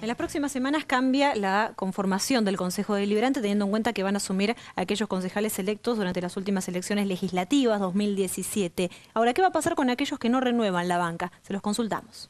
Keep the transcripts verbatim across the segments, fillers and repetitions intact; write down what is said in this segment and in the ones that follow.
En las próximas semanas cambia la conformación del Consejo Deliberante, teniendo en cuenta que van a asumir a aquellos concejales electos durante las últimas elecciones legislativas dos mil diecisiete. Ahora, ¿qué va a pasar con aquellos que no renuevan la banca? Se los consultamos.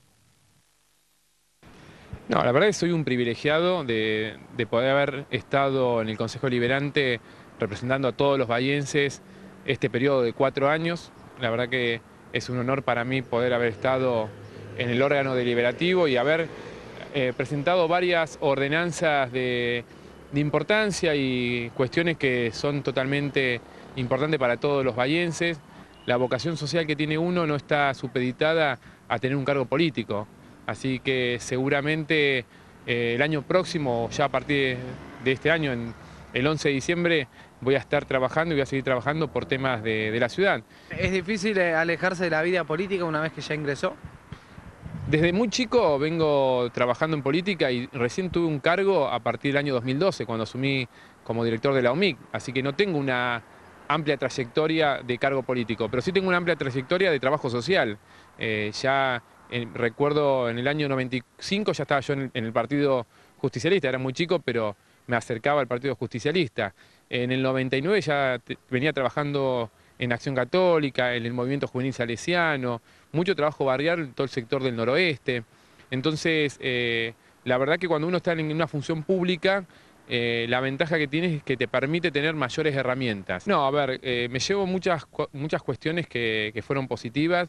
No, la verdad es que soy un privilegiado de, de poder haber estado en el Consejo Deliberante representando a todos los bahienses este periodo de cuatro años. La verdad que es un honor para mí poder haber estado en el órgano deliberativo y haber eh, presentado varias ordenanzas de, de importancia y cuestiones que son totalmente importantes para todos los bahienses. La vocación social que tiene uno no está supeditada a tener un cargo político. Así que seguramente eh, el año próximo, ya a partir de este año, en el once de diciembre, voy a estar trabajando y voy a seguir trabajando por temas de, de la ciudad. ¿Es difícil alejarse de la vida política una vez que ya ingresó? Desde muy chico vengo trabajando en política y recién tuve un cargo a partir del año dos mil doce, cuando asumí como director de la O M I C. Así que no tengo una amplia trayectoria de cargo político, pero sí tengo una amplia trayectoria de trabajo social. Eh, ya eh, recuerdo en el año noventa y cinco ya estaba yo en el, en el Partido Justicialista, era muy chico, pero me acercaba al Partido Justicialista. En el noventa y nueve ya te, venía trabajando en Acción Católica, en el movimiento juvenil salesiano, mucho trabajo barrial en todo el sector del noroeste. Entonces, eh, la verdad que cuando uno está en una función pública, eh, la ventaja que tiene es que te permite tener mayores herramientas. No, a ver, eh, me llevo muchas, muchas cuestiones que, que fueron positivas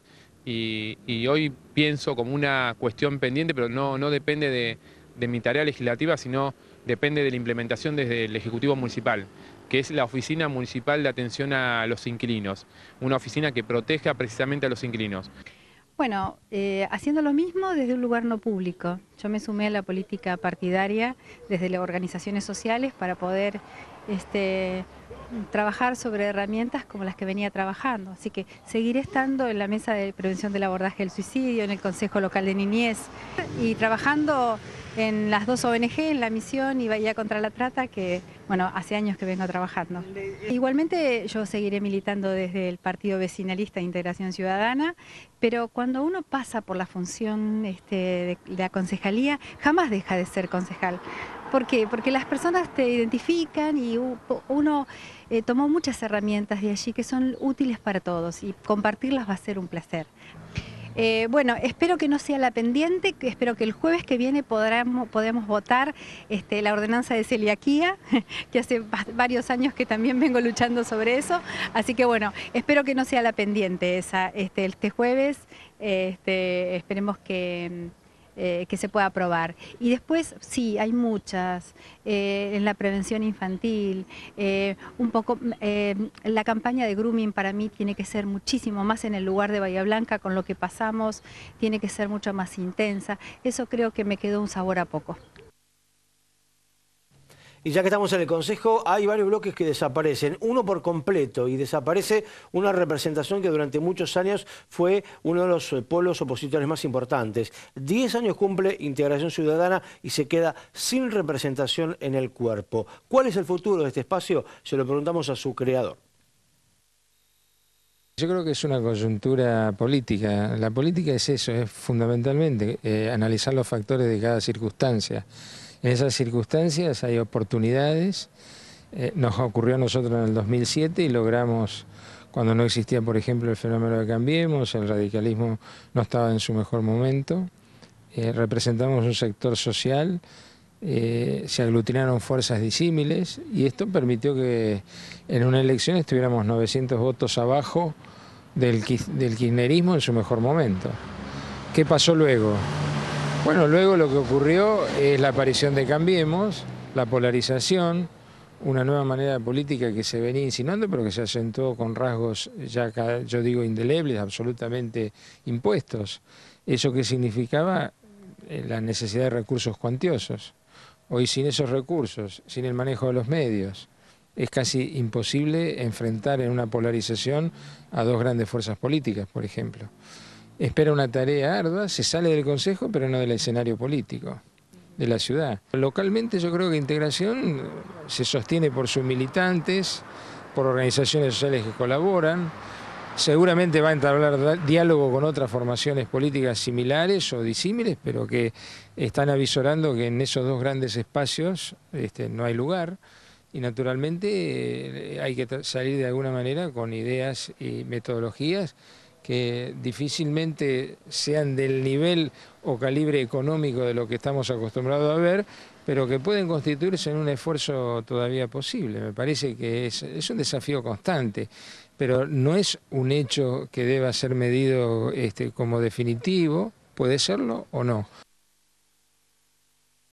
y, y hoy pienso como una cuestión pendiente, pero no, no depende de, de mi tarea legislativa, sino depende de la implementación desde el Ejecutivo Municipal, que es la Oficina Municipal de Atención a los Inquilinos, una oficina que proteja precisamente a los inquilinos. Bueno, eh, haciendo lo mismo desde un lugar no público. Yo me sumé a la política partidaria desde las organizaciones sociales para poder este, trabajar sobre herramientas como las que venía trabajando. Así que seguiré estando en la mesa de prevención del abordaje del suicidio, en el Consejo Local de Niñez y trabajando en las dos O N G, en La Misión y Bahía contra la Trata, que bueno, hace años que vengo trabajando. Igualmente yo seguiré militando desde el Partido Vecinalista de Integración Ciudadana, pero cuando uno pasa por la función este, de la concejalía, jamás deja de ser concejal. ¿Por qué? Porque las personas te identifican y uno eh, tomó muchas herramientas de allí que son útiles para todos y compartirlas va a ser un placer. Eh, bueno, espero que no sea la pendiente, que espero que el jueves que viene podamos, podamos votar este, la ordenanza de celiaquía, que hace varios años que también vengo luchando sobre eso, así que bueno, espero que no sea la pendiente esa, este, este jueves, este, esperemos que... Eh, que se pueda aprobar. Y después, sí, hay muchas, eh, en la prevención infantil, eh, un poco, eh, la campaña de grooming para mí tiene que ser muchísimo más en el lugar de Bahía Blanca, con lo que pasamos, tiene que ser mucho más intensa. Eso creo que me quedó un sabor a poco. Y ya que estamos en el Consejo, hay varios bloques que desaparecen, uno por completo, y desaparece una representación que durante muchos años fue uno de los polos opositores más importantes. Diez años cumple Integración Ciudadana y se queda sin representación en el cuerpo. ¿Cuál es el futuro de este espacio? Se lo preguntamos a su creador. Yo creo que es una coyuntura política. La política es eso, es fundamentalmente eh, analizar los factores de cada circunstancia. En esas circunstancias hay oportunidades, eh, nos ocurrió a nosotros en el dos mil siete y logramos, cuando no existía por ejemplo el fenómeno de Cambiemos, el radicalismo no estaba en su mejor momento, eh, representamos un sector social, eh, se aglutinaron fuerzas disímiles y esto permitió que en una elección estuviéramos novecientos votos abajo del, del kirchnerismo en su mejor momento. ¿Qué pasó luego? Bueno, luego lo que ocurrió es la aparición de Cambiemos, la polarización, una nueva manera política que se venía insinuando, pero que se acentuó con rasgos, ya yo digo indelebles, absolutamente impuestos. ¿Eso qué significaba? La necesidad de recursos cuantiosos. Hoy sin esos recursos, sin el manejo de los medios, es casi imposible enfrentar en una polarización a dos grandes fuerzas políticas, por ejemplo. Espera una tarea ardua, se sale del Consejo, pero no del escenario político de la ciudad. Localmente yo creo que Integración se sostiene por sus militantes, por organizaciones sociales que colaboran, seguramente va a entablar diálogo con otras formaciones políticas similares o disímiles, pero que están avisorando que en esos dos grandes espacios este, no hay lugar. Y naturalmente eh, hay que salir de alguna manera con ideas y metodologías que difícilmente sean del nivel o calibre económico de lo que estamos acostumbrados a ver, pero que pueden constituirse en un esfuerzo todavía posible. Me parece que es, es un desafío constante, pero no es un hecho que deba ser medido este, como definitivo, puede serlo o no.